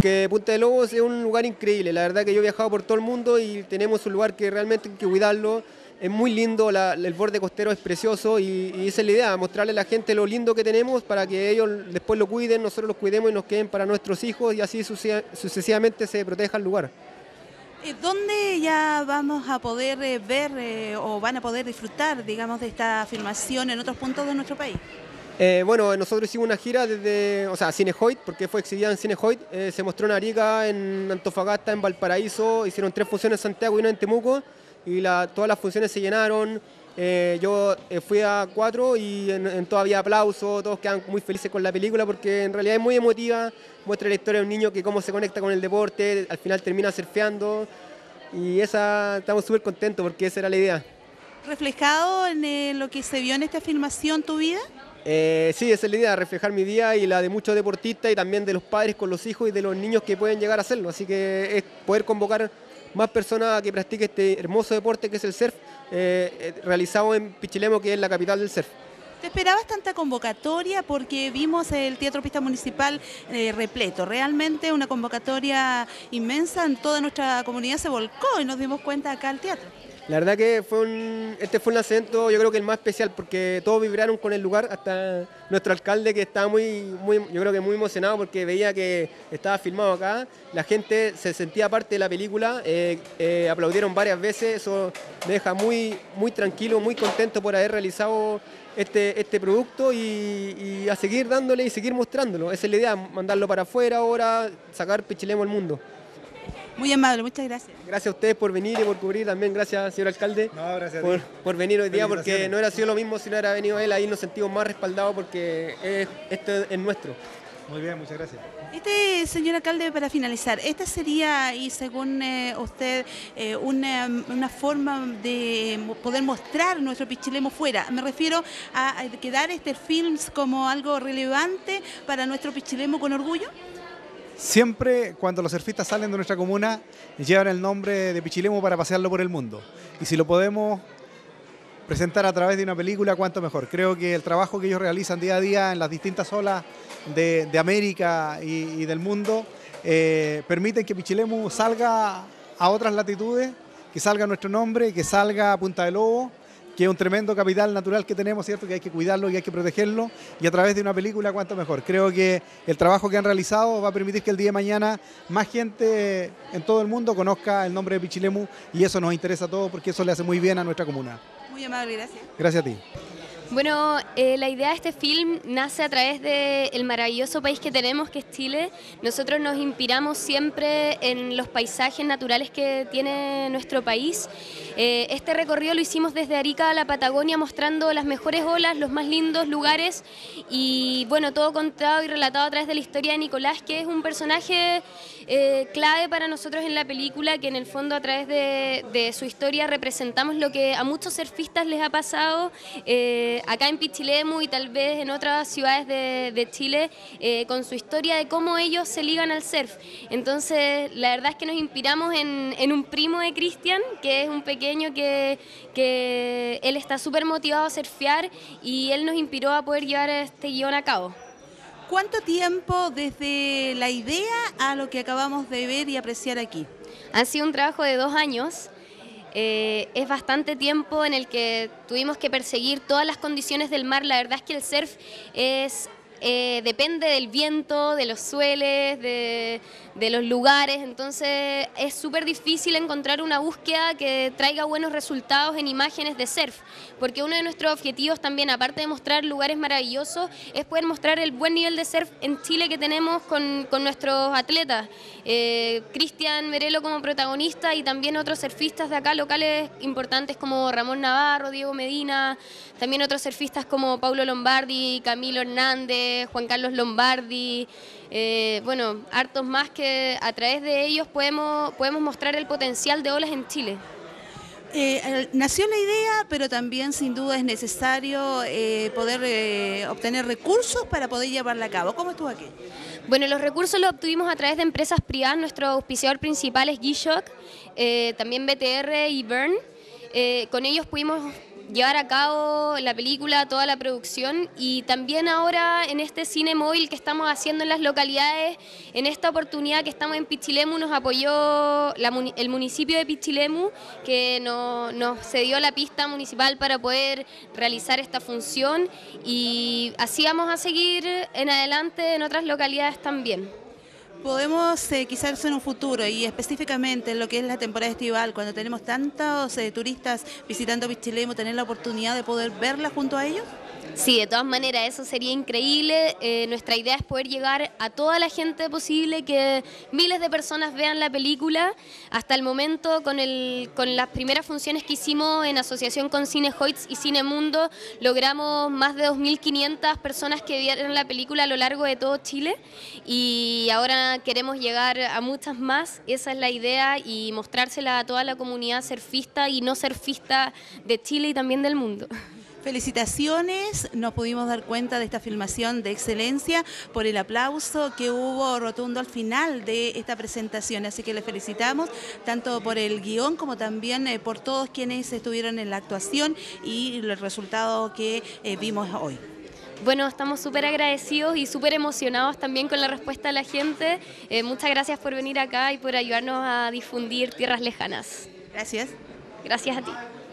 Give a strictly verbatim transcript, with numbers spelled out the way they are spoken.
porque Punta de Lobos es un lugar increíble. La verdad que yo he viajado por todo el mundo y tenemos un lugar que realmente hay que cuidarlo. Es muy lindo, la, el borde costero es precioso y, y esa es la idea, mostrarle a la gente lo lindo que tenemos para que ellos después lo cuiden, nosotros los cuidemos y nos queden para nuestros hijos y así sucesivamente se proteja el lugar. ¿Dónde ya vamos a poder eh, ver eh, o van a poder disfrutar, digamos, de esta filmación en otros puntos de nuestro país? Eh, bueno, nosotros hicimos una gira desde, o sea, Cinehoid, porque fue exhibida en Cinehoid, eh, se mostró en Arica, en Antofagasta, en Valparaíso, hicieron tres funciones en Santiago y una en Temuco, y la, todas las funciones se llenaron. Eh, yo eh, fui a cuatro y en, en todo había aplausos, todos quedan muy felices con la película porque en realidad es muy emotiva, muestra la historia de un niño que cómo se conecta con el deporte, al final termina surfeando y esa, estamos súper contentos porque esa era la idea. ¿Reflejado en eh, lo que se vio en esta filmación tu vida? Eh, sí, esa es la idea, reflejar mi vida y la de muchos deportistas y también de los padres con los hijos y de los niños que pueden llegar a hacerlo, así que es poder convocar más personas a que practiquen este hermoso deporte que es el surf, eh, realizado en Pichilemu, que es la capital del surf. ¿Te esperabas tanta convocatoria? Porque vimos el Teatro Pista Municipal eh, repleto, realmente una convocatoria inmensa, en toda nuestra comunidad se volcó y nos dimos cuenta acá al teatro. La verdad que fue un, este fue un lanzamiento, yo creo que el más especial, porque todos vibraron con el lugar, hasta nuestro alcalde que estaba muy, muy, yo creo que muy emocionado porque veía que estaba filmado acá, la gente se sentía parte de la película, eh, eh, aplaudieron varias veces, eso me deja muy, muy tranquilo, muy contento por haber realizado este, este producto y, y a seguir dándole y seguir mostrándolo. Esa es la idea, mandarlo para afuera ahora, sacar Pichilemu al mundo. Muy amable, muchas gracias. Gracias a ustedes por venir y por cubrir también, gracias señor alcalde no, gracias por, por venir hoy día, porque no hubiera sido lo mismo si no hubiera venido él, ahí nos sentimos más respaldados porque es, esto es nuestro. Muy bien, muchas gracias. Este, señor alcalde, para finalizar, esta sería, y según eh, usted, eh, una, una forma de poder mostrar nuestro Pichilemu fuera. Me refiero a, a quedar este films como algo relevante para nuestro Pichilemu con orgullo. Siempre cuando los surfistas salen de nuestra comuna llevan el nombre de Pichilemu para pasearlo por el mundo. Y si lo podemos presentar a través de una película, cuánto mejor. Creo que el trabajo que ellos realizan día a día en las distintas olas de, de América y, y del mundo eh, permiten que Pichilemu salga a otras latitudes, que salga nuestro nombre, que salga Punta de Lobos, que es un tremendo capital natural que tenemos, ¿cierto? Que hay que cuidarlo y hay que protegerlo, y a través de una película cuánto mejor. Creo que el trabajo que han realizado va a permitir que el día de mañana más gente en todo el mundo conozca el nombre de Pichilemu, y eso nos interesa a todos porque eso le hace muy bien a nuestra comuna. Muy amable, gracias. Gracias a ti. Bueno, eh, la idea de este film nace a través del maravilloso país que tenemos, que es Chile. Nosotros nos inspiramos siempre en los paisajes naturales que tiene nuestro país. Eh, este recorrido lo hicimos desde Arica a la Patagonia, mostrando las mejores olas, los más lindos lugares y bueno, todo contado y relatado a través de la historia de Nicolás, que es un personaje eh, clave para nosotros en la película, que en el fondo a través de, de su historia representamos lo que a muchos surfistas les ha pasado eh, acá en Pichilemu y tal vez en otras ciudades de, de Chile, eh, con su historia de cómo ellos se ligan al surf. Entonces, la verdad es que nos inspiramos en, en un primo de Cristian, que es un pequeño que, que él está súper motivado a surfear y él nos inspiró a poder llevar este guión a cabo. ¿Cuánto tiempo desde la idea a lo que acabamos de ver y apreciar aquí? Ha sido un trabajo de dos años. Eh, es bastante tiempo en el que tuvimos que perseguir todas las condiciones del mar. La verdad es que el surf es, eh, depende del viento, de los sueles, de, de los lugares, entonces es súper difícil encontrar una búsqueda que traiga buenos resultados en imágenes de surf, porque uno de nuestros objetivos también, aparte de mostrar lugares maravillosos, es poder mostrar el buen nivel de surf en Chile que tenemos con, con nuestros atletas. Eh, Cristian Merelo como protagonista y también otros surfistas de acá locales importantes como Ramón Navarro, Diego Medina, también otros surfistas como Paulo Lombardi, Camilo Hernández, Juan Carlos Lombardi, eh, bueno, hartos más que a través de ellos podemos, podemos mostrar el potencial de olas en Chile. Eh, nació la idea, pero también sin duda es necesario eh, poder eh, obtener recursos para poder llevarla a cabo. ¿Cómo estuvo aquí? Bueno, los recursos los obtuvimos a través de empresas privadas. Nuestro auspiciador principal es G-Shock, eh, también B T R y Burn. Eh, con ellos pudimos llevar a cabo la película, toda la producción, y también ahora en este cine móvil que estamos haciendo en las localidades, en esta oportunidad que estamos en Pichilemu nos apoyó la, el municipio de Pichilemu, que no, nos cedió la pista municipal para poder realizar esta función, y así vamos a seguir en adelante en otras localidades también. Podemos eh, quizás en un futuro y específicamente en lo que es la temporada estival, cuando tenemos tantos eh, turistas visitando Pichilemu, tener la oportunidad de poder verla junto a ellos. Sí, de todas maneras, eso sería increíble. Eh, nuestra idea es poder llegar a toda la gente posible, que miles de personas vean la película. Hasta el momento, con, el, con las primeras funciones que hicimos en asociación con Cinehoids y Cinemundo, logramos más de dos mil quinientas personas que vieron la película a lo largo de todo Chile, y ahora queremos llegar a muchas más. Esa es la idea, y mostrársela a toda la comunidad surfista y no surfista de Chile y también del mundo. Felicitaciones, nos pudimos dar cuenta de esta filmación de excelencia por el aplauso que hubo rotundo al final de esta presentación, así que les felicitamos tanto por el guión como también eh, por todos quienes estuvieron en la actuación y el resultado que eh, vimos hoy. Bueno, estamos súper agradecidos y súper emocionados también con la respuesta de la gente. Eh, muchas gracias por venir acá y por ayudarnos a difundir Tierras Lejanas. Gracias. Gracias a ti.